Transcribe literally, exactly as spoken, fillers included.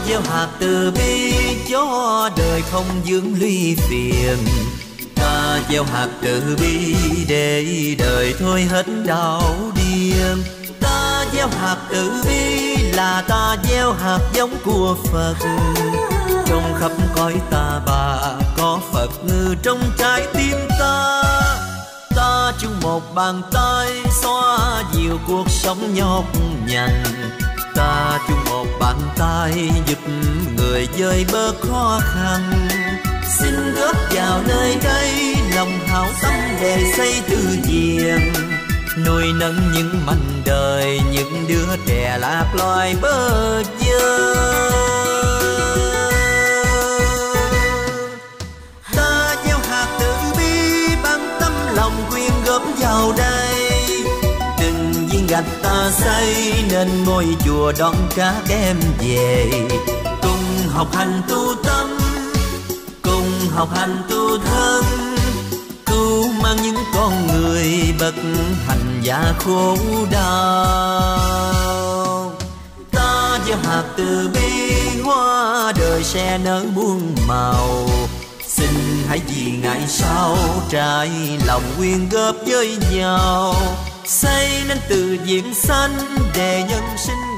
gieo hạt từ bi cho đời không vướng ly phiền. Ta gieo hạt từ bi để đời thôi hết đau điên. Ta gieo hạt từ bi là ta gieo hạt giống của Phật. Trong khắp cõi ta bà có Phật ngự trong trái tim ta. Ta chung một bàn tay xóa dịu cuộc sống nhọc nhằn. Ta chung một bàn tay giúp người vơi bớt khó khăn. Xin góp vào nơi đây lòng hảo tâm để xây từ thiện, nuôi nấng những mảnh đời những đứa trẻ lạc loài bơ vơ. Ta gieo hạt từ bi bằng tấm lòng quyên góp vào đây. Từng viên gạch ta xây nên ngôi chùa đón các em về. Cùng học hành tu tâm, cùng học hành tu thân, cứu mang những con người bất hạnh và khổ đau. Ta gieo hạt từ bi hoa đời sẽ nở muôn màu. Xin hãy vì ngày sau trái lòng quyên góp với nhau, xây nên từ diện xanh để nhân sinh